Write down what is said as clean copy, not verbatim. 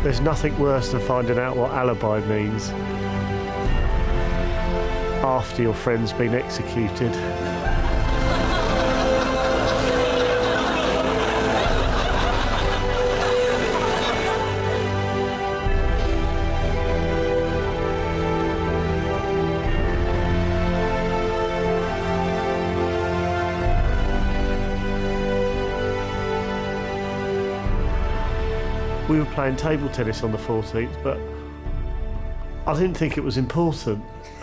There's nothing worse than finding out what alibi means after your friend's been executed. We were playing table tennis on the 14th, but I didn't think it was important.